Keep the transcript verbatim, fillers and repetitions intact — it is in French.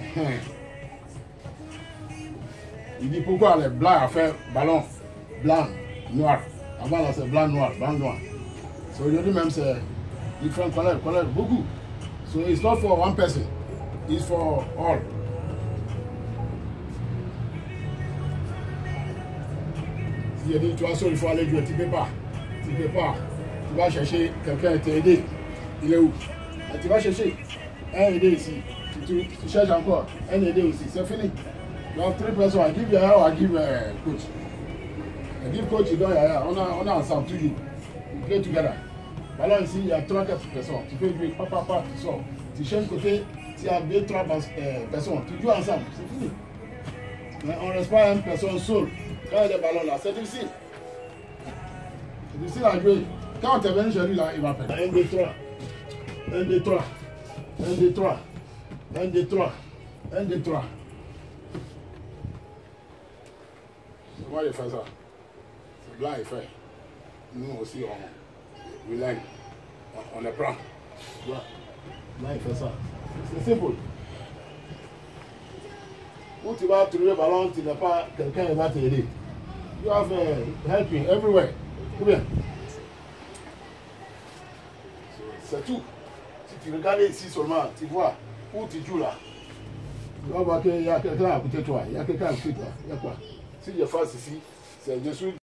Il dit pourquoi les blancs ont fait ballon blanc, noir. Avant là c'est blanc, noir, blanc, noir. So aujourd'hui même c'est different colors, colors, beaucoup. So it's not for one person, it's for all. Si il dit tu vois il faut aller jouer, tu ne peux pas. Tu ne peux pas. Tu vas chercher quelqu'un qui t'aider. Il est où? Et tu vas chercher un aidé ici. Tu, tu, tu cherches encore un aidé aussi. C'est fini. You have three persons. I give Yaya or I give uh, coach. I give coach, you don't Yaya. On a, on a ensemble, toujours. We play together. Alors ici, il y a trois, quatre personnes. Tu peux jouer, papa, papa, tu sors. Tu cherches côté, tu as deux, trois euh, personnes. Tu joues ensemble. C'est fini. Mais on ne reste pas une personne seule. Quand il y a des ballons là, c'est difficile. C'est difficile à jouer. Quand on te venu chez lui là, il va perdre. un, deux, trois. un, deux, trois. un, deux, trois. un, deux, trois. un, deux, trois. Comment il fait ça? C'est blanc, il fait. Nous aussi, on, on, on apprend. Là, il fait ça. C'est simple. Où tu vas trouver le ballon, tu n'as pas quelqu'un qui va t'aider. You have uh, helping everywhere. Ou bien? C'est tout. Si tu regardes ici seulement, tu vois où tu joues là. Tu vas voir qu'il y a quelqu'un à côté de toi. Il y a quelqu'un à côté de toi. Il y a quoi? Si je fasse ici, c'est je suis